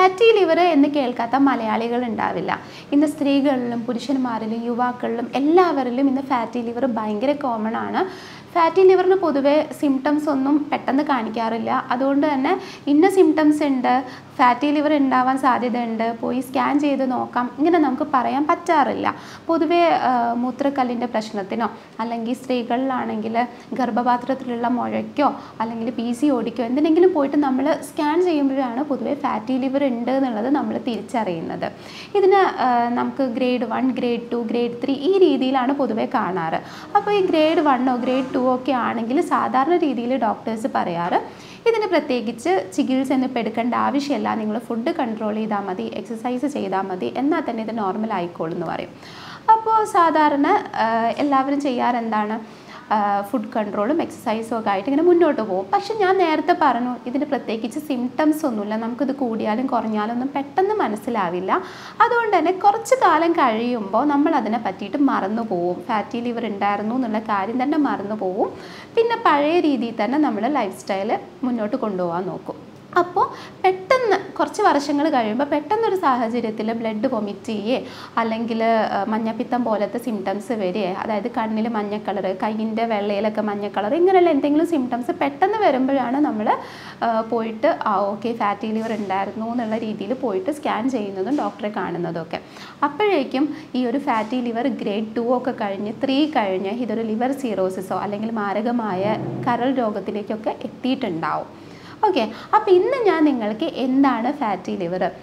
Fatty liver എന്ന് കേൾക്കാത്ത മലയാളികൾ ഉണ്ടാവില്ല. ഇന്ന് സ്ത്രീകളിലും പുരുഷന്മാരിലും യുവാക്കളിലും എല്ലാവരിലും ഇന്ന് ഫാറ്റി ലിവർ ഭയങ്കര കോമൺ ആണ്. ഫാറ്റി ലിവറിന് പൊതുവേ സിംറ്റംസ് ഒന്നും പെട്ടെന്ന് കാണിക്കാറില്ല. അതുകൊണ്ട് തന്നെ ഇന്ന സിംറ്റംസ് ഉണ്ട്, ഫാറ്റി ലിവർ ഉണ്ടാവാൻ സാധ്യതയുണ്ട്, പോയി സ്കാൻ ചെയ്ത് നോക്കാം, ഇങ്ങനെ നമുക്ക് പറയാൻ പറ്റാറില്ല. പൊതുവേ മൂത്രക്കല്ലിൻ്റെ പ്രശ്നത്തിനോ അല്ലെങ്കിൽ സ്ത്രീകളിലാണെങ്കിൽ ഗർഭപാത്രത്തിലുള്ള മുഴയ്ക്കോ അല്ലെങ്കിൽ PCODക്കോ എന്തിനെങ്കിലും പോയിട്ട് നമ്മൾ സ്കാൻ ചെയ്യുമ്പോഴാണ് പൊതുവേ ഫാറ്റി ലിവർ ഉണ്ട് എന്നുള്ളത് നമ്മൾ തിരിച്ചറിയുന്നത്. ഇതിന് നമുക്ക് ഗ്രേഡ് 1, ഗ്രേഡ് 2, ഗ്രേഡ് 3 ഈ രീതിയിലാണ് പൊതുവേ കാണാറ്. അപ്പോൾ ഈ ഗ്രേഡ് 1 ഗ്രേഡ് 2 ഒക്കെ ആണെങ്കിൽ സാധാരണ രീതിയിൽ ഡോക്ടേഴ്സ് പറയാറ് ഇതിന് പ്രത്യേകിച്ച് ചികിത്സയൊന്നും ഇപ്പോൾ എടുക്കേണ്ട ആവശ്യമില്ല, നിങ്ങൾ ഫുഡ് കൺട്രോൾ ചെയ്താൽ മതി, എക്സസൈസ് ചെയ്താൽ മതി, എന്നാൽ തന്നെ ഇത് നോർമൽ ആയിക്കോളും എന്ന് പറയും. അപ്പോൾ സാധാരണ എല്ലാവരും ചെയ്യാറെന്താണ്, ഫുഡ് കൺട്രോളും എക്സസൈസും ഒക്കെ ആയിട്ട് ഇങ്ങനെ മുന്നോട്ട് പോകും. പക്ഷെ ഞാൻ നേരത്തെ പറഞ്ഞു ഇതിന് പ്രത്യേകിച്ച് സിംറ്റംസ് ഒന്നുമില്ല, നമുക്കിത് കൂടിയാലും കുറഞ്ഞാലും ഒന്നും പെട്ടെന്ന് മനസ്സിലാവില്ല. അതുകൊണ്ട് തന്നെ കുറച്ച് കാലം കഴിയുമ്പോൾ നമ്മൾ അതിനെ പറ്റിയിട്ട് മറന്നു പോവും. ഫാറ്റി ലിവർ ഉണ്ടായിരുന്നു എന്നുള്ള കാര്യം തന്നെ മറന്നു പോവും. പിന്നെ പഴയ രീതിയിൽ തന്നെ നമ്മൾ ലൈഫ് സ്റ്റൈൽ മുന്നോട്ട് കൊണ്ടുപോകാൻ നോക്കും. അപ്പോൾ പെട്ടെന്ന് കുറച്ച് വർഷങ്ങൾ കഴിയുമ്പോൾ പെട്ടെന്നൊരു സാഹചര്യത്തിൽ ബ്ലഡ് വൊമിറ്റ് ചെയ്യേ അല്ലെങ്കിൽ മഞ്ഞപ്പിത്തം പോലത്തെ സിംറ്റംസ് വരികയെ, അതായത് കണ്ണിൽ മഞ്ഞ കളർ, കയ്യിൻ്റെ വെള്ളയിലൊക്കെ മഞ്ഞ കളർ, ഇങ്ങനെയുള്ള എന്തെങ്കിലും സിംറ്റംസ് പെട്ടെന്ന് വരുമ്പോഴാണ് നമ്മൾ പോയിട്ട് ഓക്കെ ഫാറ്റി ലിവർ ഉണ്ടായിരുന്നു എന്നുള്ള രീതിയിൽ പോയിട്ട് സ്കാൻ ചെയ്യുന്നതും ഡോക്ടറെ കാണുന്നതും ഒക്കെ. അപ്പോഴേക്കും ഈ ഒരു ഫാറ്റി ലിവർ ഗ്രേഡ് 2 ഒക്കെ കഴിഞ്ഞ് 3 കഴിഞ്ഞ് ഇതൊരു ലിവർ സിറോസിസോ അല്ലെങ്കിൽ മാരകമായ കരൾ രോഗത്തിലേക്കൊക്കെ എത്തിയിട്ടുണ്ടാവും. ഓക്കെ, അപ്പോൾ ഇന്ന് ഞാൻ നിങ്ങൾക്ക് എന്താണ് ഫാറ്റി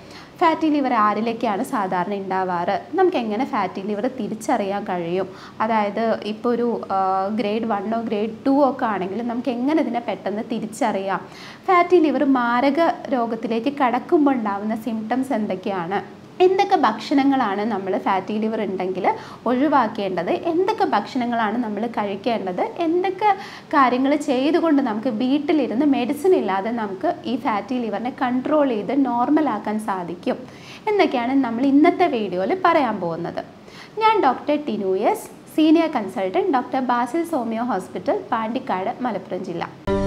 ലിവർ ആരിലേക്കാണ് സാധാരണ ഉണ്ടാവാറ്, നമുക്ക് എങ്ങനെ ഫാറ്റി ലിവർ തിരിച്ചറിയാൻ കഴിയും, അതായത് ഇപ്പോൾ ഒരു ഗ്രേഡ് 1 ഗ്രേഡ് 2 ഒക്കെ ആണെങ്കിൽ നമുക്ക് എങ്ങനെ ഇതിനെ പെട്ടെന്ന് തിരിച്ചറിയാം, ഫാറ്റി ലിവർ മാരക രോഗത്തിലേക്ക് കടക്കുമ്പോൾ ഉണ്ടാകുന്ന സിംറ്റംസ് എന്തൊക്കെയാണ്, എന്തൊക്കെ ഭക്ഷണങ്ങളാണ് നമ്മൾ ഫാറ്റി ലിവർ ഉണ്ടെങ്കിൽ ഒഴിവാക്കേണ്ടത്, എന്തൊക്കെ ഭക്ഷണങ്ങളാണ് നമ്മൾ കഴിക്കേണ്ടത്, എന്തൊക്കെ കാര്യങ്ങൾ ചെയ്തുകൊണ്ട് നമുക്ക് വീട്ടിലിരുന്ന് മെഡിസിൻ ഇല്ലാതെ നമുക്ക് ഈ ഫാറ്റി ലിവറിനെ കൺട്രോൾ ചെയ്ത് നോർമലാക്കാൻ സാധിക്കും എന്നൊക്കെയാണ് നമ്മൾ ഇന്നത്തെ വീഡിയോയിൽ പറയാൻ പോകുന്നത്. ഞാൻ doctor Tinu S, senior consultant, doctor Basil homeo hospital, Pandikkad, Malappuram ജില്ല.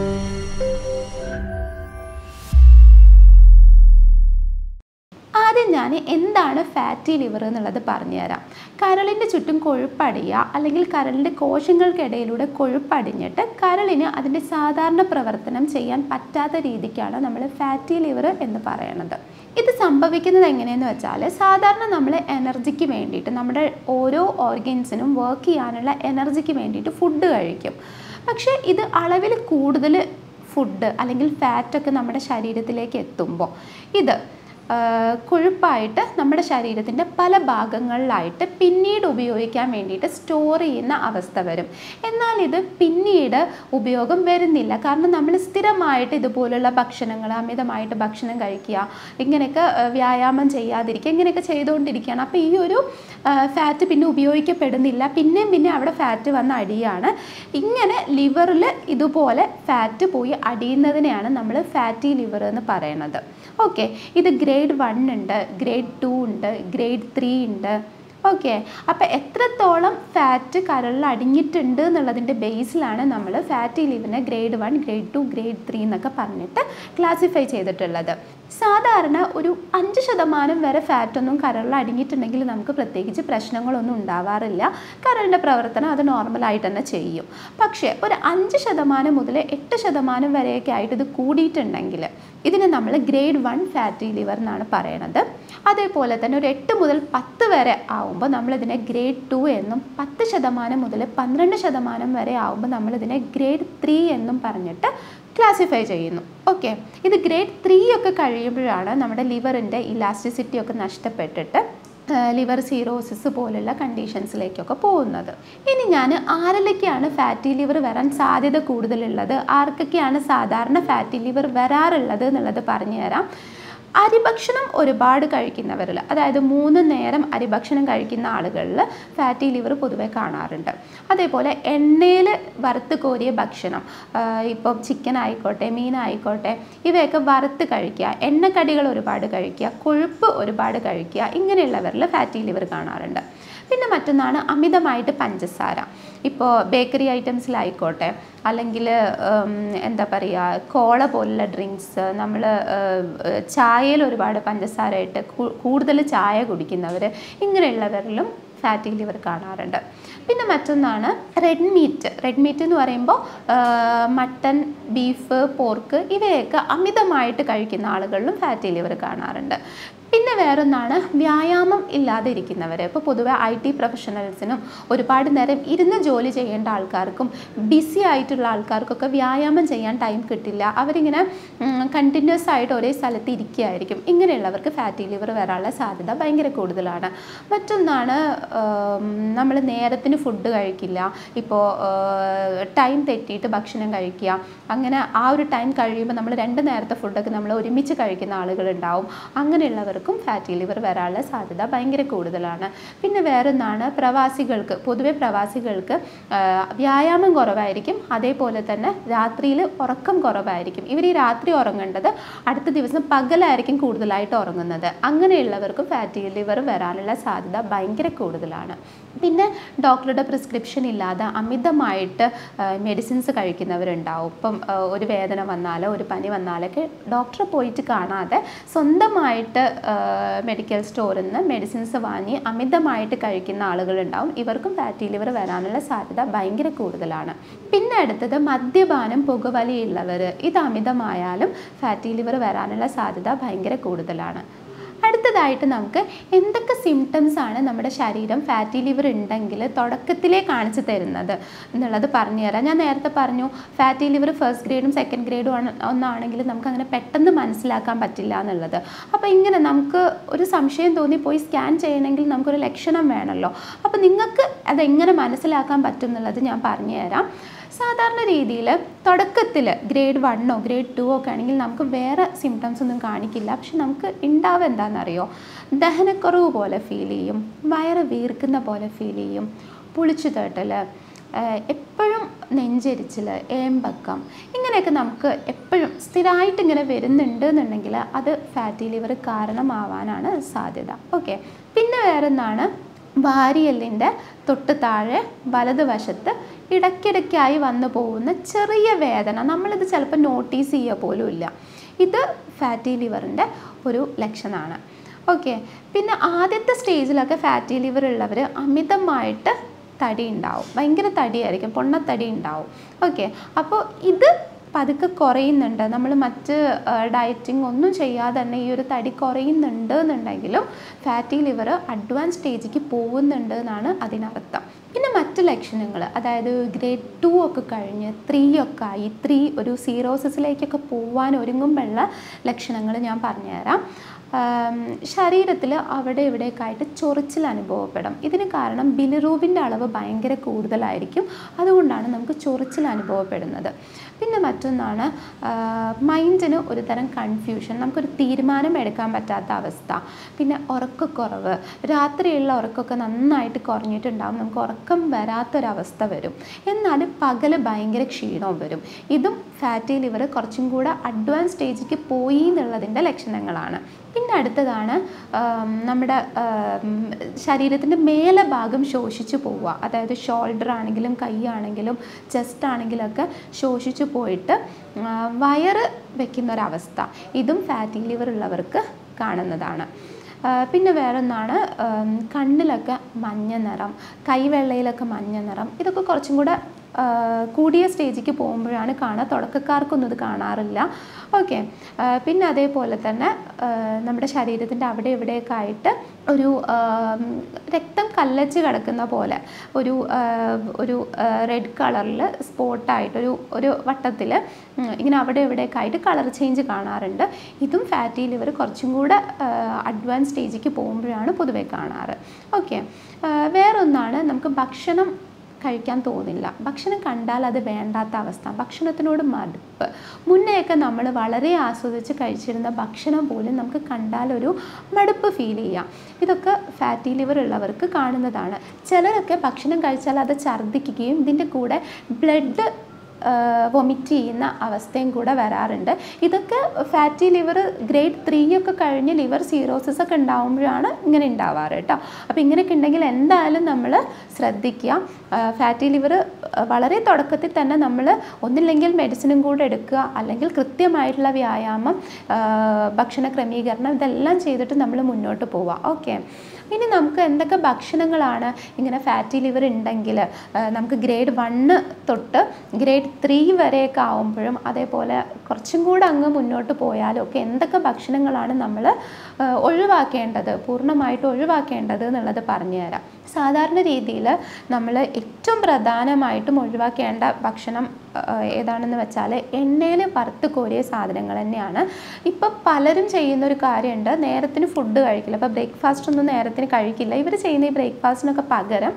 ആദ്യം ഞാൻ എന്താണ് ഫാറ്റി ലിവർ എന്നുള്ളത് പറഞ്ഞുതരാം. കരളിൻ്റെ ചുറ്റും കൊഴുപ്പടിയുക അല്ലെങ്കിൽ കരളിൻ്റെ കോശങ്ങൾക്കിടയിലൂടെ കൊഴുപ്പടിഞ്ഞിട്ട് കരളിന് അതിൻ്റെ സാധാരണ പ്രവർത്തനം ചെയ്യാൻ പറ്റാത്ത രീതിക്കാണ് നമ്മൾ ഫാറ്റി ലിവർ എന്ന് പറയുന്നത്. ഇത് സംഭവിക്കുന്നത് എങ്ങനെയെന്ന് വെച്ചാൽ സാധാരണ നമ്മൾ എനർജിക്ക് വേണ്ടിയിട്ട് നമ്മുടെ ഓരോ ഓർഗൻസിനും വർക്ക് ചെയ്യാനുള്ള എനർജിക്ക് വേണ്ടിയിട്ട് ഫുഡ് കഴിക്കും. പക്ഷേ ഇത് അളവിൽ കൂടുതൽ ഫുഡ് അല്ലെങ്കിൽ ഫാറ്റൊക്കെ നമ്മുടെ ശരീരത്തിലേക്ക് എത്തുമ്പോൾ ഇത് കൊഴുപ്പായിട്ട് നമ്മുടെ ശരീരത്തിൻ്റെ പല ഭാഗങ്ങളിലായിട്ട് പിന്നീട് ഉപയോഗിക്കാൻ വേണ്ടിയിട്ട് സ്റ്റോർ ചെയ്യുന്ന അവസ്ഥ വരും. എന്നാൽ ഇത് പിന്നീട് ഉപയോഗം വരുന്നില്ല. കാരണം നമ്മൾ സ്ഥിരമായിട്ട് ഇതുപോലുള്ള ഭക്ഷണങ്ങൾ, അമിതമായിട്ട് ഭക്ഷണം കഴിക്കുക, ഇങ്ങനെയൊക്കെ വ്യായാമം ചെയ്യാതിരിക്കുക, ഇങ്ങനെയൊക്കെ ചെയ്തുകൊണ്ടിരിക്കുകയാണ്. അപ്പോൾ ഈ ഒരു ഫാറ്റ് പിന്നെ ഉപയോഗിക്കപ്പെടുന്നില്ല, പിന്നെ അവിടെ ഫാറ്റ് വന്ന് അടിയാണ്. ഇങ്ങനെ ലിവറിൽ ഇതുപോലെ ഫാറ്റ് പോയി അടിയുന്നതിനെയാണ് നമ്മൾ ഫാറ്റി ലിവർ എന്ന് പറയുന്നത്. ഓക്കെ, ഇത് ഗ്രേഡ് 1 ഉണ്ട്, ഗ്രേഡ് 2 ഉണ്ട്, ഗ്രേഡ് 3 ഉണ്ട്. ഓക്കെ, അപ്പോൾ എത്രത്തോളം ഫാറ്റ് കരളിൽ അടിഞ്ഞിട്ടുണ്ട് എന്നുള്ളതിൻ്റെ ബേസിലാണ് നമ്മൾ ഫാറ്റി ലിവറിനെ ഗ്രേഡ് 1, ഗ്രേഡ് 2, ഗ്രേഡ് 3 എന്നൊക്കെ പറഞ്ഞിട്ട് ക്ലാസിഫൈ ചെയ്തിട്ടുള്ളത്. സാധാരണ ഒരു 5% വരെ ഫാറ്റൊന്നും കരളിൽ അടിഞ്ഞിട്ടുണ്ടെങ്കിൽ നമുക്ക് പ്രത്യേകിച്ച് പ്രശ്നങ്ങളൊന്നും ഉണ്ടാവാറില്ല. കരളിൻ്റെ പ്രവർത്തനം അത് നോർമലായിട്ട് തന്നെ ചെയ്യും. പക്ഷേ ഒരു 5% മുതൽ 8% വരെയൊക്കെ ആയിട്ട് ഇത് കൂടിയിട്ടുണ്ടെങ്കിൽ ഇതിനെ നമ്മൾ ഗ്രേഡ് 1 ഫാറ്റി ലിവർ എന്നാണ് പറയണത്. അതേപോലെ തന്നെ ഒരു 8 മുതൽ 10 വരെ ആവുമ്പോൾ നമ്മളിതിനെ ഗ്രേഡ് 2 എന്നും 10% മുതൽ 12% വരെ ആവുമ്പോൾ നമ്മളിതിനെ ഗ്രേഡ് 3 എന്നും പറഞ്ഞിട്ട് ക്ലാസിഫൈ ചെയ്യുന്നു. ഓക്കെ, ഇത് ഗ്രേഡ് 3 ഒക്കെ കഴിയുമ്പോഴാണ് നമ്മുടെ ലിവറിൻ്റെ ഇലാസ്റ്റിസിറ്റി ഒക്കെ നഷ്ടപ്പെട്ടിട്ട് ലിവർ സിറോസിസ് പോലുള്ള കണ്ടീഷൻസിലേക്കൊക്കെ പോകുന്നത്. ഇനി ഞാൻ ആരിലേക്കാണ് ഫാറ്റി ലിവർ വരാൻ സാധ്യത കൂടുതലുള്ളത്, ആർക്കൊക്കെയാണ് സാധാരണ ഫാറ്റി ലിവർ വരാറുള്ളത് എന്നുള്ളത് പറഞ്ഞു തരാം. അരിഭക്ഷണം ഒരുപാട് കഴിക്കുന്നവരിൽ, അതായത് 3 നേരം അരിഭക്ഷണം കഴിക്കുന്ന ആളുകളിൽ ഫാറ്റി ലിവർ പൊതുവെ കാണാറുണ്ട്. അതേപോലെ എണ്ണയിൽ വറുത്ത് കോരിയ ഭക്ഷണം, ഇപ്പം ചിക്കൻ ആയിക്കോട്ടെ, മീനായിക്കോട്ടെ, ഇവയൊക്കെ വറുത്ത് കഴിക്കുക, എണ്ണക്കടികൾ ഒരുപാട് കഴിക്കുക, കൊഴുപ്പ് ഒരുപാട് കഴിക്കുക, ഇങ്ങനെയുള്ളവരിൽ ഫാറ്റി ലിവർ കാണാറുണ്ട്. പിന്നെ മറ്റൊന്നാണ് അമിതമായിട്ട് പഞ്ചസാര. ഇപ്പോൾ ബേക്കറി ഐറ്റംസിലായിക്കോട്ടെ അല്ലെങ്കിൽ എന്താ പറയുക, കോള പോലുള്ള ഡ്രിങ്ക്സ്, നമ്മൾ ചായ ചായയിൽ ഒരുപാട് പഞ്ചസാര ഇട്ട് കൂടുതൽ ചായ കുടിക്കുന്നവർ, ഇങ്ങനെയുള്ളവരിലും ഫാറ്റി ലിവർ കാണാറുണ്ട്. പിന്നെ മറ്റൊന്നാണ് റെഡ് മീറ്റ് എന്ന് പറയുമ്പോൾ മട്ടൺ, ബീഫ്, പോർക്ക് ഇവയൊക്കെ അമിതമായിട്ട് കഴിക്കുന്ന ആളുകളിലും ഫാറ്റി ലിവർ കാണാറുണ്ട്. പിന്നെ വേറൊന്നാണ് വ്യായാമം ഇല്ലാതെ ഇരിക്കുന്നവർ. ഇപ്പോൾ പൊതുവെ IT പ്രൊഫഷണൽസിനും ഒരുപാട് നേരം ഇരുന്ന് ജോലി ചെയ്യേണ്ട ആൾക്കാർക്കും ബിസി ആയിട്ടുള്ള ആൾക്കാർക്കൊക്കെ വ്യായാമം ചെയ്യാൻ ടൈം കിട്ടില്ല. അവരിങ്ങനെ കണ്ടിന്യൂസ് ആയിട്ട് ഒരേ സ്ഥലത്ത് ഇരിക്കുകയായിരിക്കും. ഇങ്ങനെയുള്ളവർക്ക് ഫാറ്റി ലിവർ വരാനുള്ള സാധ്യത ഭയങ്കര കൂടുതലാണ്. മറ്റൊന്നാണ് നമ്മൾ നേരത്തിന് ഫുഡ് കഴിക്കില്ല. ഇപ്പോൾ ടൈം തെറ്റിയിട്ട് ഭക്ഷണം കഴിക്കുക. അങ്ങനെ ആ ഒരു ടൈം കഴിയുമ്പോൾ നമ്മൾ 2 നേരത്തെ ഫുഡൊക്കെ നമ്മൾ ഒരുമിച്ച് കഴിക്കുന്ന ആളുകളുണ്ടാവും. അങ്ങനെയുള്ളവർ ഫാറ്റി ലിവർ വരാനുള്ള സാധ്യത ഭയങ്കര കൂടുതലാണ്. പിന്നെ വേറൊന്നാണ് പൊതുവെ പ്രവാസികൾക്ക് വ്യായാമം കുറവായിരിക്കും. അതേപോലെ തന്നെ രാത്രിയിൽ ഉറക്കം കുറവായിരിക്കും. ഇവർ ഈ രാത്രി ഉറങ്ങേണ്ടത് അടുത്ത ദിവസം പകലായിരിക്കും കൂടുതലായിട്ട് ഉറങ്ങുന്നത്. അങ്ങനെയുള്ളവർക്കും ഫാറ്റി ലിവർ വരാനുള്ള സാധ്യത ഭയങ്കര കൂടുതലാണ്. പിന്നെ ഡോക്ടറുടെ പ്രിസ്ക്രിപ്ഷൻ ഇല്ലാതെ അമിതമായിട്ട് മെഡിസിൻസ് കഴിക്കുന്നവരുണ്ടാവും. ഇപ്പം ഒരു വേദന വന്നാലോ ഒരു പനി വന്നാലൊക്കെ ഡോക്ടറെ പോയിട്ട് കാണാതെ സ്വന്തമായിട്ട് മെഡിക്കൽ സ്റ്റോറിൽ നിന്ന് മെഡിസിൻസ് വാങ്ങി അമിതമായിട്ട് കഴിക്കുന്ന ആളുകളുണ്ടാവും. ഇവർക്കും ഫാറ്റി ലിവർ വരാനുള്ള സാധ്യത ഭയങ്കര കൂടുതലാണ്. പിന്നെ അടുത്തത് മദ്യപാനം, പുകവലിയുള്ളവർ. ഇത് അമിതമായാലും ഫാറ്റി ലിവർ വരാനുള്ള സാധ്യത ഭയങ്കര കൂടുതലാണ്. അടുത്തതായിട്ട് നമുക്ക് എന്തൊക്കെ സിംറ്റംസ് ആണ് നമ്മുടെ ശരീരം ഫാറ്റി ലിവർ ഉണ്ടെങ്കിൽ തുടക്കത്തിലേ കാണിച്ചു തരുന്നത് എന്നുള്ളത് പറഞ്ഞു തരാം. ഞാൻ നേരത്തെ പറഞ്ഞു ഫാറ്റി ലിവർ ഫസ്റ്റ് ഗ്രേഡും സെക്കൻഡ് ഗ്രേഡും ഒന്നാണെങ്കിൽ നമുക്ക് അങ്ങനെ പെട്ടെന്ന് മനസ്സിലാക്കാൻ പറ്റില്ല എന്നുള്ളത്. അപ്പോൾ ഇങ്ങനെ നമുക്ക് ഒരു സംശയം തോന്നി പോയി സ്കാൻ ചെയ്യണമെങ്കിൽ നമുക്കൊരു ലക്ഷണം വേണമല്ലോ. അപ്പോൾ നിങ്ങൾക്ക് അതെങ്ങനെ മനസ്സിലാക്കാൻ പറ്റും എന്നുള്ളത് ഞാൻ പറഞ്ഞു തരാം. സാധാരണ രീതിയിൽ തുടക്കത്തിൽ ഗ്രേഡ് 1 ഗ്രേഡ് 2 ഒക്കെ ആണെങ്കിൽ നമുക്ക് വേറെ സിംറ്റംസ് ഒന്നും കാണിക്കില്ല. പക്ഷെ നമുക്ക് ഉണ്ടാവുക എന്താണെന്നറിയോ, ദഹനക്കുറവ് പോലെ ഫീൽ ചെയ്യും, വയറ് വീർക്കുന്ന പോലെ ഫീൽ ചെയ്യും, പുളിച്ചു തേട്ടൽ, എപ്പോഴും നെഞ്ചരിച്ചിൽ, ഏമ്പക്കം, ഇങ്ങനെയൊക്കെ നമുക്ക് എപ്പോഴും സ്ഥിരമായിട്ട് ഇങ്ങനെ വരുന്നുണ്ട് എന്നുണ്ടെങ്കിൽ അത് ഫാറ്റി ലിവർ കാരണമാവാനാണ് സാധ്യത. ഓക്കെ. പിന്നെ വേറൊന്നാണ് വാരിയെല്ലിൻ്റെ തൊട്ട് താഴെ വലതുവശത്ത് ഇടയ്ക്കിടയ്ക്കായി വന്നു പോകുന്ന ചെറിയ വേദന. നമ്മളിത് ചിലപ്പോൾ നോട്ടീസ് ചെയ്യുക പോലും ഇല്ല. ഇത് ഫാറ്റി ലിവറിൻ്റെ ഒരു ലക്ഷണമാണ്. ഓക്കെ. പിന്നെ ആദ്യത്തെ സ്റ്റേജിലൊക്കെ ഫാറ്റി ലിവർ ഉള്ളവർ അമിതമായിട്ട് തടി ഉണ്ടാവും, ഭയങ്കര തടിയായിരിക്കും, പൊണ്ണത്തടി ഉണ്ടാവും. ഓക്കെ. അപ്പോൾ ഇത് പതുക്കെ കുറയുന്നുണ്ട്, നമ്മൾ മറ്റ് ഡയറ്റിംഗ് ഒന്നും ചെയ്യാതെ തന്നെ ഈ ഒരു തടി കുറയുന്നുണ്ട് എന്നുണ്ടെങ്കിലും ഫാറ്റി ലിവർ അഡ്വാൻസ് സ്റ്റേജിലേക്ക് പോകുന്നുണ്ട് എന്നാണ് അതിനർത്ഥം. പിന്നെ മറ്റ് ലക്ഷണങ്ങൾ, അതായത് ഗ്രേഡ് 2 ഒക്കെ കഴിഞ്ഞ് 3 ഒക്കെ ആയി 3 ഒരു സീറോസിസിലേക്കൊക്കെ പോകാൻ ഒരുങ്ങുമ്പോഴുള്ള ലക്ഷണങ്ങൾ ഞാൻ പറഞ്ഞുതരാം. ശരീരത്തിൽ അവിടെ ഇവിടെയൊക്കെ ആയിട്ട് ചൊറിച്ചിൽ അനുഭവപ്പെടും. ഇതിന് കാരണം ബിലിറൂബിൻ്റെ അളവ് ഭയങ്കര കൂടുതലായിരിക്കും. അതുകൊണ്ടാണ് നമുക്ക് ചൊറിച്ചിൽ അനുഭവപ്പെടുന്നത്. പിന്നെ മറ്റൊന്നാണ് മൈൻഡിന് ഒരു തരം കൺഫ്യൂഷൻ, നമുക്കൊരു തീരുമാനം എടുക്കാൻ പറ്റാത്ത അവസ്ഥ. പിന്നെ ഉറക്കക്കുറവ്, രാത്രിയുള്ള ഉറക്കമൊക്കെ നന്നായിട്ട് കുറഞ്ഞിട്ടുണ്ടാകും, നമുക്ക് ഉറക്കം വരാത്തൊരവസ്ഥ വരും. എന്നാൽ പകൽ ഭയങ്കര ക്ഷീണവും വരും. ഇതും ഫാറ്റി ലിവർ കുറച്ചും കൂടെ അഡ്വാൻസ് സ്റ്റേജിലേക്ക് പോയി എന്നുള്ളതിൻ്റെ ലക്ഷണങ്ങളാണ്. പിന്നെ അടുത്തതാണ് നമ്മുടെ ശരീരത്തിൻ്റെ മേലെ ഭാഗം ശോഷിച്ചു പോവുക. അതായത് ഷോൾഡർ ആണെങ്കിലും കൈ ആണെങ്കിലും ചെസ്റ്റ് ആണെങ്കിലൊക്കെ ശോഷിച്ചു പോയിട്ട് വയറ് വെക്കുന്നൊരവസ്ഥ. ഇതും ഫാറ്റി ലിവർ ഉള്ളവർക്ക് കാണുന്നതാണ്. പിന്നെ വേറൊന്നാണ് കണ്ണിലൊക്കെ മഞ്ഞ നിറം, കൈവെള്ളയിലൊക്കെ മഞ്ഞ നിറം. ഇതൊക്കെ കുറച്ചും കൂടെ കൂടിയ സ്റ്റേജിലേക്ക് പോകുമ്പോഴാണ് കാണുക. തുടക്കക്കാർക്കൊന്നും ഇത് കാണാറില്ല. ഓക്കെ. പിന്നെ അതേപോലെ തന്നെ നമ്മുടെ ശരീരത്തിൻ്റെ അവിടെ ഇവിടെയൊക്കെ ആയിട്ട് ഒരു രക്തം കല്ലച്ച് കിടക്കുന്ന പോലെ ഒരു റെഡ് കളറിൽ സ്പോട്ടായിട്ട് ഒരു വട്ടത്തിൽ ഇങ്ങനെ അവിടെ ഇവിടെയൊക്കെ ആയിട്ട് കളർ ചേഞ്ച് കാണാറുണ്ട്. ഇതും ഫാറ്റി ലിവർ കുറച്ചും കൂടെ അഡ്വാൻസ് സ്റ്റേജിലേക്ക് പോകുമ്പോഴാണ് പൊതുവെ കാണാറ്. ഓക്കെ. വേറൊന്നാണ് നമുക്ക് ഭക്ഷണം കഴിക്കാൻ തോന്നില്ല, ഭക്ഷണം കണ്ടാൽ അത് വേണ്ടാത്ത അവസ്ഥ, ഭക്ഷണത്തിനോട് മടുപ്പ്. മുന്നെയൊക്കെ നമ്മൾ വളരെ ആസ്വദിച്ച് കഴിച്ചിരുന്ന ഭക്ഷണം പോലും നമുക്ക് കണ്ടാലൊരു മടുപ്പ് ഫീൽ ചെയ്യാം. ഇതൊക്കെ ഫാറ്റി ലിവർ ഉള്ളവർക്ക് കാണുന്നതാണ്. ചിലരൊക്കെ ഭക്ഷണം കഴിച്ചാൽ അത് ഛർദ്ദിക്കുകയും ഇതിൻ്റെ കൂടെ ബ്ലഡ് വൊമിറ്റ് ചെയ്യുന്ന അവസ്ഥയും കൂടെ വരാറുണ്ട്. ഇതൊക്കെ ഫാറ്റി ലിവർ ഗ്രേഡ് 3 ഒക്കെ കഴിഞ്ഞ് ലിവർ സീറോസിസ് ഒക്കെ ഉണ്ടാകുമ്പോഴാണ് ഇങ്ങനെ ഉണ്ടാവാറ് കേട്ടോ. അപ്പോൾ ഇങ്ങനെയൊക്കെ ഉണ്ടെങ്കിൽ എന്തായാലും നമ്മൾ ശ്രദ്ധിക്കുക. ഫാറ്റി ലിവർ വളരെ തുടക്കത്തിൽ തന്നെ നമ്മൾ ഒന്നില്ലെങ്കിൽ മെഡിസിനും കൂടെ എടുക്കുക, അല്ലെങ്കിൽ കൃത്യമായിട്ടുള്ള വ്യായാമം, ഭക്ഷണ ക്രമീകരണം ഇതെല്ലാം ചെയ്തിട്ട് നമ്മൾ മുന്നോട്ട് പോവുക. ഓക്കെ, ഇനി നമുക്ക് എന്തൊക്കെ ഭക്ഷണങ്ങളാണ് ഇങ്ങനെ ഫാറ്റി ലിവർ ഉണ്ടെങ്കിൽ നമുക്ക് ഗ്രേഡ് 1 തൊട്ട് ഗ്രേഡ് 3 വരെയൊക്കെ ആവുമ്പോഴും അതേപോലെ കുറച്ചും കൂടെ അങ്ങ് മുന്നോട്ട് പോയാലും ഒക്കെ എന്തൊക്കെ ഭക്ഷണങ്ങളാണ് നമ്മൾ ഒഴിവാക്കേണ്ടത്, പൂർണ്ണമായിട്ട് ഒഴിവാക്കേണ്ടത് എന്നുള്ളത് പറഞ്ഞുതരാം. സാധാരണ രീതിയിൽ നമ്മൾ ഏറ്റവും പ്രധാനമായിട്ടും ഒഴിവാക്കേണ്ട ഭക്ഷണം ഏതാണെന്ന് വെച്ചാൽ എണ്ണയിൽ വറുത്ത് കോരിയ സാധനങ്ങൾ തന്നെയാണ്. ഇപ്പം പലരും ചെയ്യുന്നൊരു കാര്യമുണ്ട്, നേരത്തിന് ഫുഡ് കഴിക്കില്ല. അപ്പോൾ ബ്രേക്ക്ഫാസ്റ്റ് ഒന്നും നേരത്തിന് കഴിക്കില്ല. ഇവർ ചെയ്യുന്ന ഈ ബ്രേക്ക്ഫാസ്റ്റിനൊക്കെ പകരം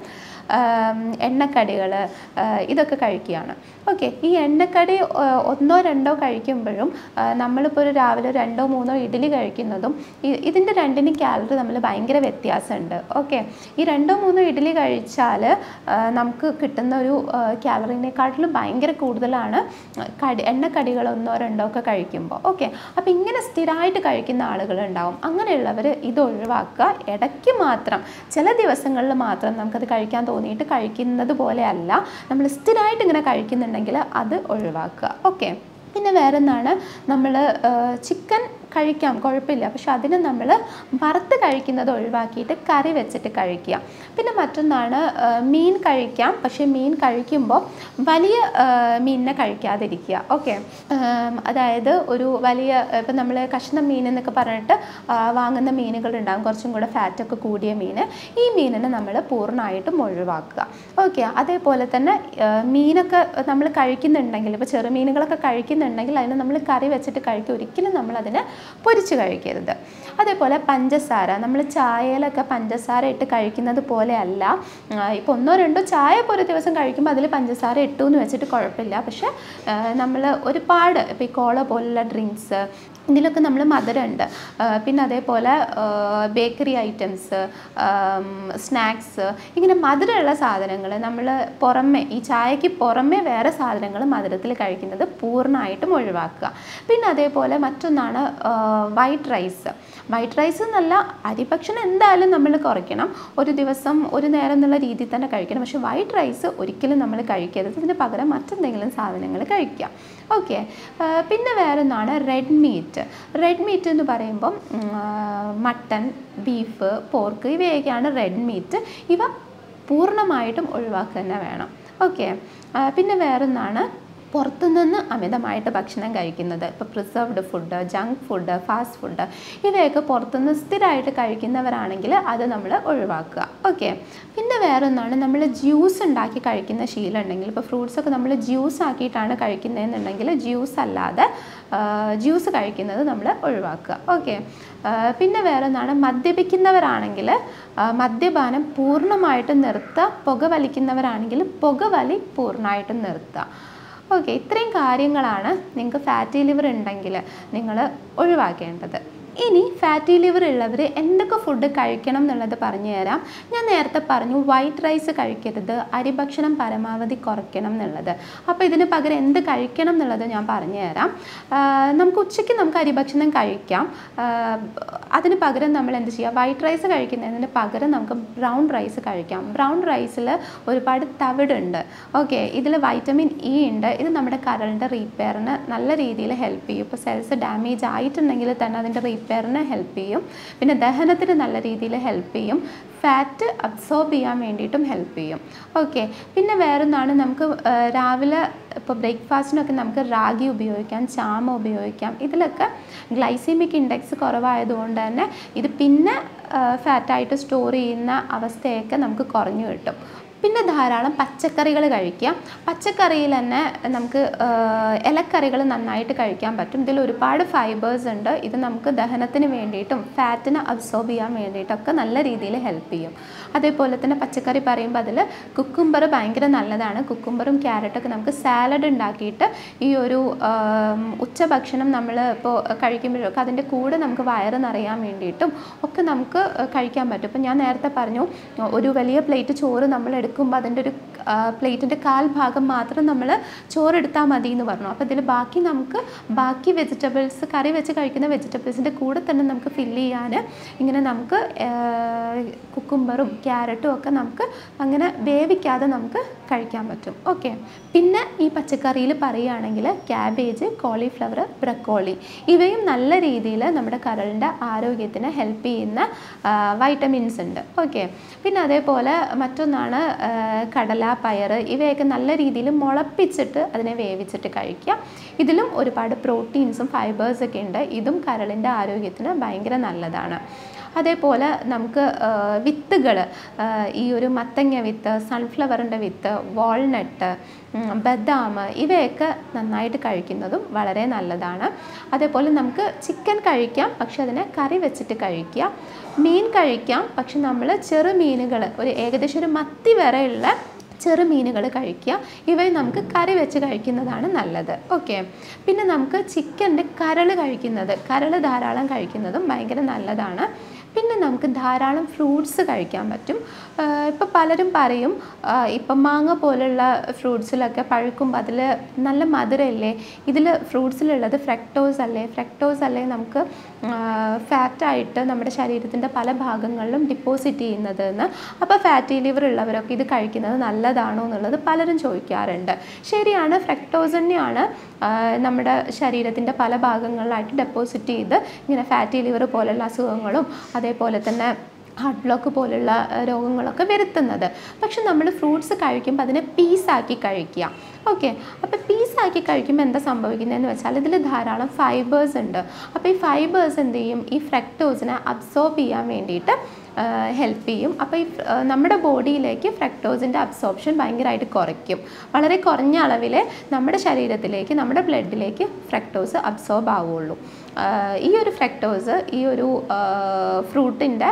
എണ്ണക്കടികൾ ഇതൊക്കെ കഴിക്കുകയാണ്. ഓക്കെ, ഈ എണ്ണക്കടി 1-2 കഴിക്കുമ്പോഴും നമ്മളിപ്പോൾ ഒരു രാവിലെ 2-3 ഇഡ്ഡലി കഴിക്കുന്നതും ഇതിൻ്റെ രണ്ടിനും കാലറി നമ്മൾ ഭയങ്കര വ്യത്യാസമുണ്ട്. ഓക്കെ, ഈ 2-3 ഇഡ്ഡലി കഴിച്ചാൽ നമുക്ക് കിട്ടുന്ന ഒരു കാലറിനെക്കാട്ടിലും ഭയങ്കര കൂടുതലാണ് എണ്ണക്കടികൾ 1-2 ഒക്കെ കഴിക്കുമ്പോൾ. ഓക്കെ, അപ്പോൾ ഇങ്ങനെ സ്ഥിരമായിട്ട് കഴിക്കുന്ന ആളുകളുണ്ടാവും. അങ്ങനെയുള്ളവർ ഇത് ഒഴിവാക്കുക. ഇടയ്ക്ക് മാത്രം ചില ദിവസങ്ങളിൽ മാത്രം നമുക്കത് കഴിക്കാൻ തോന്നിയിട്ട് കഴിക്കുന്നത് പോലെയല്ല, നമ്മൾ സ്ഥിരമായിട്ട് ഇങ്ങനെ കഴിക്കുന്നുണ്ടെങ്കിൽ അത് ഒഴിവാക്കുക. ഓക്കെ, പിന്നെ വേറെ എന്താണ്, നമ്മൾ ചിക്കൻ കഴിക്കാം, കുഴപ്പമില്ല. പക്ഷെ അതിന് നമ്മൾ വറുത്ത് കഴിക്കുന്നത് ഒഴിവാക്കിയിട്ട് കറി വെച്ചിട്ട് കഴിക്കുക. പിന്നെ മറ്റൊന്നാണ് മീൻ കഴിക്കാം, പക്ഷേ മീൻ കഴിക്കുമ്പോൾ വലിയ മീനിനെ കഴിക്കാതിരിക്കുക. ഓക്കെ, അതായത് ഒരു വലിയ ഇപ്പം നമ്മൾ കഷ്ണം മീൻ എന്നൊക്കെ പറഞ്ഞിട്ട് വാങ്ങുന്ന മീനുകളുണ്ടാകും, കുറച്ചും കൂടെ ഫാറ്റൊക്കെ കൂടിയ മീൻ. ഈ മീനിനെ നമ്മൾ പൂർണ്ണമായിട്ടും ഒഴിവാക്കുക. ഓക്കെ, അതേപോലെ തന്നെ മീനൊക്കെ നമ്മൾ കഴിക്കുന്നുണ്ടെങ്കിൽ, ഇപ്പോൾ ചെറുമീനുകളൊക്കെ കഴിക്കുന്നുണ്ടെങ്കിൽ അതിന് നമ്മൾ കറി വെച്ചിട്ട് കഴിക്കുക, ഒരിക്കലും നമ്മളതിനെ പൊരിച്ച് കഴിക്കരുത്. അതേപോലെ പഞ്ചസാര, നമ്മൾ ചായയിലൊക്കെ പഞ്ചസാര ഇട്ട് കഴിക്കുന്നത് പോലെയല്ല. ഇപ്പോൾ 1-2 ചായ ഇപ്പോൾ ഒരു ദിവസം കഴിക്കുമ്പോൾ അതിൽ പഞ്ചസാര ഇട്ടു എന്ന് വെച്ചിട്ട് കുഴപ്പമില്ല. പക്ഷേ നമ്മൾ ഒരുപാട് ഇപ്പോൾ ഈ കോള പോലുള്ള ഡ്രിങ്ക്സ് ഇതിലൊക്കെ നമ്മൾ മധുരമുണ്ട്. പിന്നെ അതേപോലെ ബേക്കറി ഐറ്റംസ്, സ്നാക്സ്, ഇങ്ങനെ മധുരമുള്ള സാധനങ്ങൾ നമ്മൾ പുറമെ ഈ ചായക്ക് പുറമെ വേറെ സാധനങ്ങൾ മധുരത്തിൽ കഴിക്കുന്നത് പൂർണ്ണമായിട്ടും ഒഴിവാക്കുക. പിന്നെ അതേപോലെ മറ്റൊന്നാണ് വൈറ്റ് റൈസ്. വൈറ്റ് റൈസ് എന്നല്ല, അരിഭക്ഷണം എന്തായാലും നമ്മൾ കുറയ്ക്കണം. ഒരു ദിവസം ഒരു നേരം എന്നുള്ള രീതിയിൽ തന്നെ കഴിക്കണം. പക്ഷേ വൈറ്റ് റൈസ് ഒരിക്കലും നമ്മൾ കഴിക്കരുത്. ഇതിന് പകരം മറ്റെന്തെങ്കിലും സാധനങ്ങൾ കഴിക്കുക. ഓക്കെ, പിന്നെ വേറെ ഒന്നാണ് റെഡ് മീറ്റ്. റെഡ് മീറ്റ് എന്ന് പറയുമ്പം മട്ടൺ, ബീഫ്, പോർക്ക് ഇവയൊക്കെയാണ് റെഡ് മീറ്റ്. ഇവ പൂർണ്ണമായിട്ടും ഒഴിവാക്കുക തന്നെ വേണം. ഓക്കെ, പിന്നെ വേറൊന്നാണ് പുറത്തുനിന്ന് അമിതമായിട്ട് ഭക്ഷണം കഴിക്കുന്നത്. ഇപ്പോൾ preserved food, junk food, fast food ഇവയൊക്കെ പുറത്തുനിന്ന് സ്ഥിരമായിട്ട് കഴിക്കുന്നവരാണെങ്കിൽ അത് നമ്മൾ ഒഴിവാക്കുക. ഓക്കെ, പിന്നെ വേറൊന്നാണ് നമ്മൾ ജ്യൂസ് ഉണ്ടാക്കി കഴിക്കുന്ന ശീലം ഉണ്ടെങ്കിൽ, ഇപ്പോൾ ഫ്രൂട്ട്സൊക്കെ നമ്മൾ ജ്യൂസ് ആക്കിയിട്ടാണ് കഴിക്കുന്നതെന്നുണ്ടെങ്കിൽ ജ്യൂസ് അല്ലാതെ ജ്യൂസ് കഴിക്കുന്നത് നമ്മൾ ഒഴിവാക്കുക. ഓക്കെ, പിന്നെ വേറൊന്നാണ് മദ്യപിക്കുന്നവരാണെങ്കിൽ മദ്യപാനം പൂർണ്ണമായിട്ടും നിർത്തുക. പുകവലിക്കുന്നവരാണെങ്കിൽ പുകവലി പൂർണ്ണമായിട്ടും നിർത്തുക. ഓക്കെ, ഇത്രയും കാര്യങ്ങളാണ് നിങ്ങൾക്ക് ഫാറ്റി ലിവർ ഉണ്ടെങ്കിൽ നിങ്ങൾ ഒഴിവാക്കേണ്ടത്. ഇനി ഫാറ്റി ലിവർ ഉള്ളവർ എന്തൊക്കെ ഫുഡ് കഴിക്കണം എന്നുള്ളത് പറഞ്ഞു തരാം. ഞാൻ നേരത്തെ പറഞ്ഞു വൈറ്റ് റൈസ് കഴിക്കരുത്, അരിഭക്ഷണം പരമാവധി കുറയ്ക്കണം എന്നുള്ളത്. അപ്പോൾ ഇതിന് പകരം എന്ത് കഴിക്കണം എന്നുള്ളത് ഞാൻ പറഞ്ഞു തരാം. നമുക്ക് ഉച്ചയ്ക്ക് നമുക്ക് അരിഭക്ഷണം കഴിക്കാം. അതിന് പകരം നമ്മൾ എന്ത് ചെയ്യുക, വൈറ്റ് റൈസ് കഴിക്കുന്നതിന് പകരം നമുക്ക് ബ്രൗൺ റൈസ് കഴിക്കാം. ബ്രൗൺ റൈസിൽ ഒരുപാട് തവിടുണ്ട്. ഓക്കെ, ഇതിൽ വൈറ്റമിൻ ഇ ഉണ്ട്. ഇത് നമ്മുടെ കരളിൻ്റെ റീപ്പയറിന് നല്ല രീതിയിൽ ഹെൽപ്പ് ചെയ്യും. ഇപ്പോൾ സെൽസ് ഡാമേജ് ആയിട്ടുണ്ടെങ്കിൽ തന്നെ അതിൻ്റെ റീപ്പയറിന് ഹെൽപ്പ് ചെയ്യും. പിന്നെ ദഹനത്തിന് നല്ല രീതിയിൽ ഹെൽപ്പ് ചെയ്യും. ഫാറ്റ് അബ്സോർബ് ചെയ്യാൻ വേണ്ടിയിട്ടും ഹെൽപ്പ് ചെയ്യും. ഓക്കെ, പിന്നെ വേറൊന്നാണ് നമുക്ക് രാവിലെ ഇപ്പോൾ ബ്രേക്ക്ഫാസ്റ്റിനൊക്കെ നമുക്ക് റാഗി ഉപയോഗിക്കാം, ചാമ ഉപയോഗിക്കാം. ഇതിലൊക്കെ ഗ്ലൈസീമിക് ഇൻഡെക്സ് കുറവായതുകൊണ്ട് തന്നെ ഇത് പിന്നെ ഫാറ്റായിട്ട് സ്റ്റോർ ചെയ്യുന്ന അവസ്ഥയൊക്കെ നമുക്ക് കുറഞ്ഞു കിട്ടും. പിന്നെ ധാരാളം പച്ചക്കറികൾ കഴിക്കുക. പച്ചക്കറിയിൽ തന്നെ നമുക്ക് ഇലക്കറികൾ നന്നായിട്ട് കഴിക്കാൻ പറ്റും. ഇതിൽ ഒരുപാട് ഫൈബേഴ്സ് ഉണ്ട്. ഇത് നമുക്ക് ദഹനത്തിന് വേണ്ടിയിട്ടും ഫാറ്റിനെ അബ്സോർബ് ചെയ്യാൻ വേണ്ടിയിട്ടൊക്കെ നല്ല രീതിയിൽ ഹെൽപ്പ് ചെയ്യും. അതേപോലെ തന്നെ പച്ചക്കറി പറയുമ്പോൾ അതിൽ കുക്കുംബർ ഭയങ്കര നല്ലതാണ്. കുക്കുംബറും ക്യാരറ്റൊക്കെ നമുക്ക് സാലഡ് ഉണ്ടാക്കിയിട്ട് ഈ ഒരു ഉച്ചഭക്ഷണം നമ്മൾ ഇപ്പോൾ കഴിക്കുമ്പോഴൊക്കെ അതിൻ്റെ കൂടെ നമുക്ക് വയറ് നിറയാൻ വേണ്ടിയിട്ടും ഒക്കെ നമുക്ക് കഴിക്കാൻ പറ്റും. ഇപ്പം ഞാൻ നേരത്തെ പറഞ്ഞു ഒരു വലിയ പ്ലേറ്റ് ചോറ് നമ്മൾ എടുക്കുകയാണെങ്കിൽ എടുക്കുമ്പോൾ അതിൻ്റെ ഒരു പ്ലേറ്റിൻ്റെ കാൽഭാഗം മാത്രം നമ്മൾ ചോറെടുത്താൽ മതി എന്ന് പറഞ്ഞു. അപ്പോൾ ഇതിൽ ബാക്കി വെജിറ്റബിൾസ്, കറി വെച്ച് കഴിക്കുന്ന വെജിറ്റബിൾസിൻ്റെ കൂടെ തന്നെ നമുക്ക് ഫില്ല് ചെയ്യാൻ ഇങ്ങനെ നമുക്ക് കുക്കുംബറും ക്യാരറ്റും ഒക്കെ നമുക്ക് അങ്ങനെ വേവിക്കാതെ നമുക്ക് കഴിക്കാൻ പറ്റും. ഓക്കെ. പിന്നെ ഈ പച്ചക്കറിയിൽ പറയുകയാണെങ്കിൽ ക്യാബേജ്, കോളിഫ്ലവർ, ബ്രക്കോളി ഇവയും നല്ല രീതിയിൽ നമ്മുടെ കരളിൻ്റെ ആരോഗ്യത്തിന് ഹെൽപ്പ് ചെയ്യുന്ന വൈറ്റമിൻസ് ഉണ്ട്. ഓക്കെ. പിന്നെ അതേപോലെ മറ്റൊന്നാണ് കടല, പയർ ഇവയൊക്കെ നല്ല രീതിയിൽ മുളപ്പിച്ചിട്ട് അതിനെ വേവിച്ചിട്ട് കഴിക്കുക. ഇതിലും ഒരുപാട് പ്രോട്ടീൻസും ഫൈബേഴ്സൊക്കെ ഉണ്ട്. ഇതും കരളിൻ്റെ ആരോഗ്യത്തിന് ഭയങ്കര നല്ലതാണ്. അതേപോലെ നമുക്ക് വിത്തുകൾ, ഈ ഒരു മത്തങ്ങ വിത്ത്, സൺഫ്ലവറിൻ്റെ വിത്ത്, വാൾനട്ട്, ബദാം ഇവയൊക്കെ നന്നായിട്ട് കഴിക്കുന്നതും വളരെ നല്ലതാണ്. അതേപോലെ നമുക്ക് ചിക്കൻ കഴിക്കാം, പക്ഷെ അതിനെ കറി വെച്ചിട്ട് കഴിക്കുക. മീൻ കഴിക്കാം, പക്ഷെ നമ്മൾ ചെറുമീനുകൾ ഏകദേശം ഒരു മത്തി വരെയുള്ള ചെറുമീനുകൾ കഴിക്കുക. ഇവയെ നമുക്ക് കറി വെച്ച് കഴിക്കുന്നതാണ് നല്ലത്. ഓക്കെ. പിന്നെ നമുക്ക് ചിക്കൻ്റെ കരൾ ധാരാളം കഴിക്കുന്നതും ഭയങ്കര നല്ലതാണ്. പിന്നെ നമുക്ക് ധാരാളം ഫ്രൂട്ട്സ് കഴിക്കാൻ പറ്റും. ഇപ്പോൾ പലരും പറയും ഇപ്പം മാങ്ങ പോലുള്ള ഫ്രൂട്ട്സിലൊക്കെ പഴുക്കുമ്പോൾ അതിൽ നല്ല മധുരമില്ലേ, ഇതിൽ ഫ്രൂട്ട്സിലുള്ളത് ഫ്രക്ടോസ് അല്ലേ നമുക്ക് ഫാറ്റായിട്ട് നമ്മുടെ ശരീരത്തിൻ്റെ പല ഭാഗങ്ങളിലും ഡിപ്പോസിറ്റ് ചെയ്യുന്നത് എന്ന്. അപ്പോൾ ഫാറ്റി ലിവർ ഉള്ളവരൊക്കെ ഇത് കഴിക്കുന്നത് നല്ലതാണോ എന്നുള്ളത് പലരും ചോദിക്കാറുണ്ട്. ശരിയാണ്, ഫ്രക്ടോസ് തന്നെയാണ് നമ്മുടെ ശരീരത്തിൻ്റെ പല ഭാഗങ്ങളിലായിട്ട് ഡെപ്പോസിറ്റ് ചെയ്ത് ഇങ്ങനെ ഫാറ്റി ലിവർ പോലുള്ള അസുഖങ്ങളും അതേപോലെ തന്നെ ഹാർട്ട് ബ്ലോക്ക് പോലുള്ള രോഗങ്ങളൊക്കെ വരുത്തുന്നത്. പക്ഷെ നമ്മൾ ഫ്രൂട്ട്സ് കഴിക്കുമ്പോൾ അതിനെ പീസാക്കി കഴിക്കുക. ഓക്കെ. അപ്പോൾ പീസാക്കി കഴിക്കുമ്പോൾ എന്താ സംഭവിക്കുന്നതെന്ന് വെച്ചാൽ ഇതിൽ ധാരാളം ഫൈബേഴ്സ് ഉണ്ട്. അപ്പോൾ ഈ ഫൈബേഴ്സ് എന്ത് ചെയ്യും, ഈ ഫ്രക്ടോസിനെ അബ്സോർബ് ചെയ്യാൻ വേണ്ടിയിട്ട് ഹെൽപ്പ് ചെയ്യും. അപ്പോൾ ഈ നമ്മുടെ ബോഡിയിലേക്ക് ഫ്രക്ടോസിൻ്റെ അബ്സോർപ്ഷൻ ഭയങ്കരമായിട്ട് കുറയ്ക്കും. വളരെ കുറഞ്ഞ അളവിൽ നമ്മുടെ ശരീരത്തിലേക്ക്, നമ്മുടെ ബ്ലഡിലേക്ക് ഫ്രക്ടോസ് അബ്സോർബ് ആവുള്ളൂ. ഈ ഒരു ഫ്രക്ടോസ് ഈ ഒരു ഫ്രൂട്ടിൻ്റെ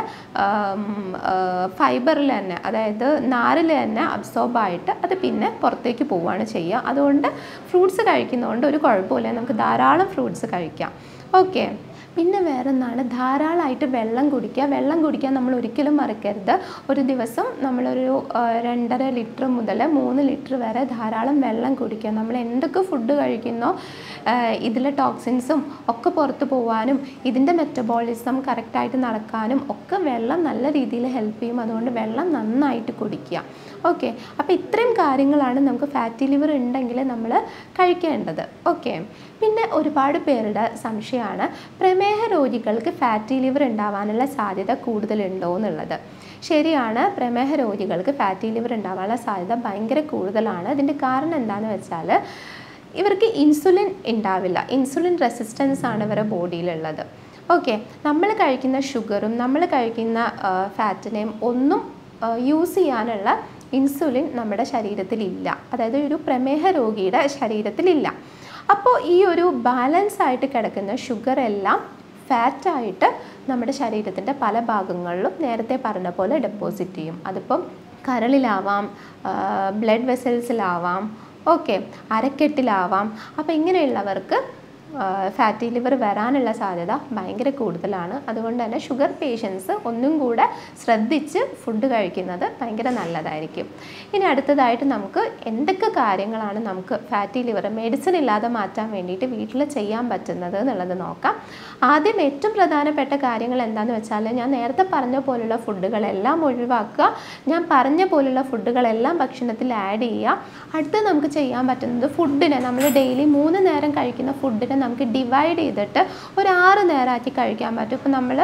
ഫൈബറിൽ തന്നെ, അതായത് നാരിൽ തന്നെ അബ്സോർബായിട്ട് അത് പിന്നെ പുറത്തേക്ക് പോവുകയാണ് ചെയ്യുക. അതുകൊണ്ട് ഫ്രൂട്ട്സ് കഴിക്കുന്നതുകൊണ്ട് ഒരു കുഴപ്പമില്ല, നമുക്ക് ധാരാളം ഫ്രൂട്ട്സ് കഴിക്കാം. ഓക്കെ. പിന്നെ വേറൊന്നാണ് ധാരാളമായിട്ട് വെള്ളം കുടിക്കാൻ നമ്മൾ ഒരിക്കലും മറക്കരുത്. ഒരു ദിവസം നമ്മളൊരു 2.5 ലിറ്റർ മുതൽ 3 ലിറ്റർ വരെ ധാരാളം വെള്ളം കുടിക്കുക. നമ്മൾ എന്തൊക്കെ ഫുഡ് കഴിക്കുന്നോ ഇതിലെ ടോക്സിൻസും ഒക്കെ പുറത്ത് പോകാനും ഇതിൻ്റെ മെറ്റബോളിസം കറക്റ്റായിട്ട് നടക്കാനും ഒക്കെ വെള്ളം നല്ല രീതിയിൽ ഹെൽപ്പ് ചെയ്യും. അതുകൊണ്ട് വെള്ളം നന്നായിട്ട് കുടിക്കുക. ഓക്കെ. അപ്പോൾ ഇത്രയും കാര്യങ്ങളാണ് നമുക്ക് ഫാറ്റി ലിവർ ഉണ്ടെങ്കിൽ നമ്മൾ കഴിക്കേണ്ടത്. ഓക്കെ. പിന്നെ ഒരുപാട് പേരുടെ സംശയമാണ് പ്രമേഹ രോഗികൾക്ക് ഫാറ്റി ലിവർ ഉണ്ടാവാനുള്ള സാധ്യത കൂടുതലുണ്ടോ എന്നുള്ളത്. ശരിയാണ്, പ്രമേഹ രോഗികൾക്ക് ഫാറ്റി ലിവർ ഉണ്ടാവാനുള്ള സാധ്യത ഭയങ്കര കൂടുതലാണ്. ഇതിൻ്റെ കാരണം എന്താണെന്ന് വെച്ചാൽ ഇവർക്ക് ഇൻസുലിൻ ഉണ്ടാവില്ല. ഇൻസുലിൻ റെസിസ്റ്റൻസ് ആണ് ഇവരുടെ ബോഡിയിലുള്ളത്. ഓക്കെ. നമ്മൾ കഴിക്കുന്ന ഷുഗറും നമ്മൾ കഴിക്കുന്ന ഫാറ്റിനെയും ഒന്നും യൂസ് ചെയ്യാനുള്ള ഇൻസുലിൻ നമ്മുടെ ശരീരത്തിലില്ല. അതായത് ഒരു പ്രമേഹ രോഗിയുടെ ശരീരത്തിലില്ല. അപ്പോൾ ഈ ഒരു ബാലൻസ് ആയിട്ട് കിടക്കുന്ന ഷുഗർ എല്ലാം ഫാറ്റായിട്ട് നമ്മുടെ ശരീരത്തിൻ്റെ പല ഭാഗങ്ങളിലും നേരത്തെ പറഞ്ഞ പോലെ ഡെപ്പോസിറ്റ് ചെയ്യും. അതിപ്പം കരളിലാവാം, ബ്ലഡ് വെസൽസിലാവാം, ഓക്കെ, അരക്കെട്ടിലാവാം. അപ്പോൾ ഇങ്ങനെയുള്ളവർക്ക് ഫാറ്റി ലിവർ വരാനുള്ള സാധ്യത ഭയങ്കര കൂടുതലാണ്. അതുകൊണ്ട് തന്നെ ഷുഗർ പേഷ്യൻസ് ഒന്നും കൂടെ ശ്രദ്ധിച്ച് ഫുഡ് കഴിക്കുന്നത് ഭയങ്കര നല്ലതായിരിക്കും. ഇനി അടുത്തതായിട്ട് നമുക്ക് എന്തൊക്കെ കാര്യങ്ങളാണ് നമുക്ക് ഫാറ്റി ലിവർ മെഡിസിൻ ഇല്ലാതെ മാറ്റാൻ വേണ്ടിയിട്ട് വീട്ടിൽ ചെയ്യാൻ പറ്റുന്നത് എന്നുള്ളത് നോക്കാം. ആദ്യം ഏറ്റവും പ്രധാനപ്പെട്ട കാര്യങ്ങൾ എന്താണെന്ന് വെച്ചാൽ ഞാൻ നേരത്തെ പറഞ്ഞ പോലുള്ള ഫുഡുകളെല്ലാം ഒഴിവാക്കുക. ഞാൻ പറഞ്ഞ പോലുള്ള ഫുഡുകളെല്ലാം ഭക്ഷണത്തിൽ ആഡ് ചെയ്യുക. അടുത്ത് നമുക്ക് ചെയ്യാൻ പറ്റുന്നത് ഫുഡിനെ നമ്മൾ ഡെയിലി 3 നേരം കഴിക്കുന്ന ഫുഡിനെ നമുക്ക് ഡിവൈഡ് ചെയ്തിട്ട് ഒരു 6 നേരമാക്കി കഴിക്കാൻ പറ്റും. ഇപ്പോൾ നമ്മൾ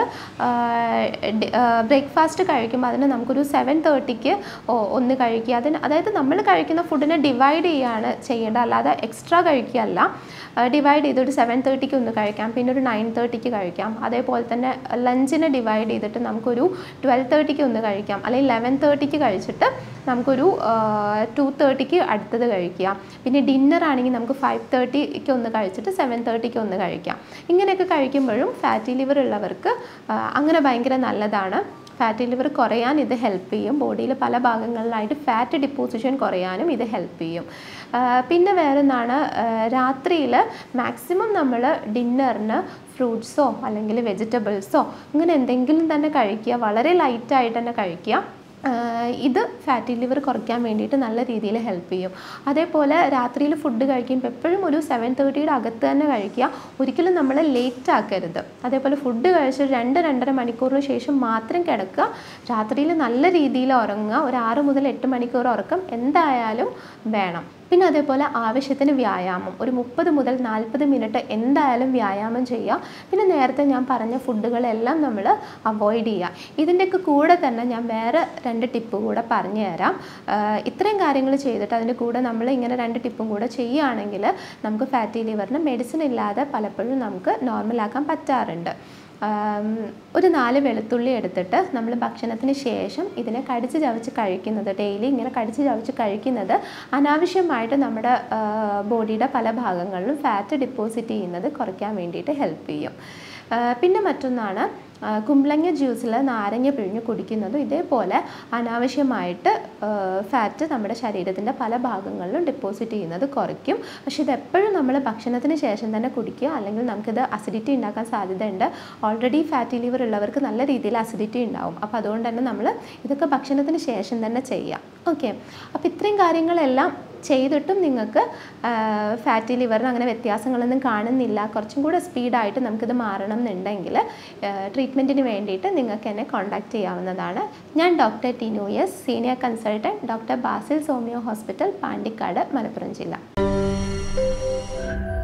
ബ്രേക്ക്ഫാസ്റ്റ് കഴിക്കുമ്പോൾ അതിന് നമുക്കൊരു 7:30ക്ക് ഒന്ന് കഴിക്കുക. അതായത് നമ്മൾ കഴിക്കുന്ന ഫുഡിനെ ഡിവൈഡ് ചെയ്യുകയാണ് ചെയ്യേണ്ടത്, അല്ലാതെ എക്സ്ട്രാ കഴിക്കുകയല്ല. ഡിവൈഡ് ചെയ്തിട്ട് 7:30ക്ക് ഒന്ന് കഴിക്കാം, പിന്നെ ഒരു 9:30ക്ക് കഴിക്കാം. അതേപോലെ തന്നെ ലഞ്ചിനെ ഡിവൈഡ് ചെയ്തിട്ട് നമുക്കൊരു 12:30ക്ക് ഒന്ന് കഴിക്കാം, അല്ലെങ്കിൽ 11:30ക്ക് കഴിച്ചിട്ട് നമുക്കൊരു 2:30ക്ക് അടുത്തത് കഴിക്കുക. പിന്നെ ഡിന്നർ ആണെങ്കിൽ നമുക്ക് 5:30ക്ക് ഒന്ന് കഴിച്ചിട്ട് 7:30ക്ക് ഒന്ന് കഴിക്കാം. ഇങ്ങനെയൊക്കെ കഴിക്കുമ്പോഴും ഫാറ്റി ലിവർ ഉള്ളവർക്ക് അങ്ങനെ ഭയങ്കര നല്ലതാണ്. ഫാറ്റി ലിവർ കുറയാൻ ഇത് ഹെൽപ്പ് ചെയ്യും. ബോഡിയിൽ പല ഭാഗങ്ങളിലായിട്ട് ഫാറ്റ് ഡിപ്പോസിഷൻ കുറയാനും ഇത് ഹെൽപ്പ് ചെയ്യും. പിന്നെ വേറൊന്നാണ്, രാത്രിയിൽ മാക്സിമം നമ്മൾ ഡിന്നറിന് ഫ്രൂട്ട്സോ അല്ലെങ്കിൽ വെജിറ്റബിൾസോ അങ്ങനെ എന്തെങ്കിലും തന്നെ കഴിക്കുക. വളരെ ലൈറ്റായിട്ട് തന്നെ കഴിക്കുക. ഇത് ഫാറ്റി ലിവർ കുറയ്ക്കാൻ വേണ്ടിയിട്ട് നല്ല രീതിയിൽ ഹെൽപ്പ് ചെയ്യും. അതേപോലെ രാത്രിയിൽ ഫുഡ് കഴിക്കുമ്പോൾ എപ്പോഴും ഒരു 7:30 അകത്ത് തന്നെ കഴിക്കുക. ഒരിക്കലും നമ്മൾ ലേറ്റ് ആക്കരുത്. അതേപോലെ ഫുഡ് കഴിച്ച് 2-2.5 മണിക്കൂറിന് ശേഷം മാത്രം കിടക്കുക. രാത്രിയിൽ നല്ല രീതിയിൽ ഉറങ്ങുക. ഒരു 6 മുതൽ 8 മണിക്കൂർ ഉറക്കം എന്തായാലും വേണം. പിന്നെ അതേപോലെ ആവശ്യത്തിന് വ്യായാമം, ഒരു 30 മുതൽ 40 മിനിറ്റ് എന്തായാലും വ്യായാമം ചെയ്യുക. പിന്നെ നേരത്തെ ഞാൻ പറഞ്ഞ ഫുഡുകളെല്ലാം നമ്മൾ അവോയ്ഡ് ചെയ്യുക. ഇതിൻ്റെയൊക്കെ കൂടെ തന്നെ ഞാൻ വേറെ 2 ടിപ്പ് കൂടെ പറഞ്ഞു തരാം. ഇത്രയും കാര്യങ്ങൾ ചെയ്തിട്ട് അതിൻ്റെ കൂടെ നമ്മൾ ഇങ്ങനെ 2 ടിപ്പും കൂടെ ചെയ്യുകയാണെങ്കിൽ നമുക്ക് ഫാറ്റി ലിവറിന് മെഡിസിൻ ഇല്ലാതെ പലപ്പോഴും നമുക്ക് നോർമലാക്കാൻ പറ്റാറുണ്ട്. ഒരു 4 വെളുത്തുള്ളി എടുത്തിട്ട് നമ്മൾ ഭക്ഷണത്തിന് ശേഷം ഇതിനെ കടിച്ച് ചവച്ച് കഴിക്കുന്നത്, ഡെയിലി ഇങ്ങനെ കടിച്ച് ചവച്ച് കഴിക്കുന്നത് അനാവശ്യമായിട്ട് നമ്മുടെ ബോഡിയുടെ പല ഭാഗങ്ങളിലും ഫാറ്റ് ഡിപ്പോസിറ്റ് ചെയ്യുന്നത് കുറയ്ക്കാൻ വേണ്ടിയിട്ട് ഹെൽപ്പ് ചെയ്യും. പിന്നെ മറ്റൊന്നാണ് കുമ്പളങ്ങ ജ്യൂസിൽ നാരങ്ങ പിഴിഞ്ഞ് കുടിക്കുന്നതും ഇതേപോലെ അനാവശ്യമായിട്ട് ഫാറ്റ് നമ്മുടെ ശരീരത്തിൻ്റെ പല ഭാഗങ്ങളിലും ഡിപ്പോസിറ്റ് ചെയ്യുന്നത് കുറയ്ക്കും. പക്ഷേ ഇതെപ്പോഴും നമ്മൾ ഭക്ഷണത്തിന് ശേഷം തന്നെ കുടിക്കുക, അല്ലെങ്കിൽ നമുക്കിത് അസിഡിറ്റി ഉണ്ടാക്കാൻ സാധ്യതയുണ്ട്. ഓൾറെഡി ഫാറ്റി ലിവർ ഉള്ളവർക്ക് നല്ല രീതിയിൽ അസിഡിറ്റി ഉണ്ടാവും. അപ്പോൾ അതുകൊണ്ട് തന്നെ നമ്മൾ ഇതൊക്കെ ഭക്ഷണത്തിന് ശേഷം തന്നെ ചെയ്യാം. ഓക്കെ, അപ്പോൾ ഇത്രയും കാര്യങ്ങളെല്ലാം ചെയ്തിട്ടും നിങ്ങൾക്ക് ഫാറ്റി ലിവറിന് അങ്ങനെ വ്യത്യാസങ്ങളൊന്നും കാണുന്നില്ല, കുറച്ചും കൂടെ സ്പീഡായിട്ട് നമുക്കിത് മാറണം എന്നുണ്ടെങ്കിൽ ട്രീറ്റ്മെൻറ്റിന് വേണ്ടിയിട്ട് നിങ്ങൾക്ക് എന്നെ കോൺടാക്റ്റ് ചെയ്യാവുന്നതാണ്. ഞാൻ doctor Tinu S, senior consultant, doctor Basil homeo hospital, Pandikkad, Malappuram ജില്ല.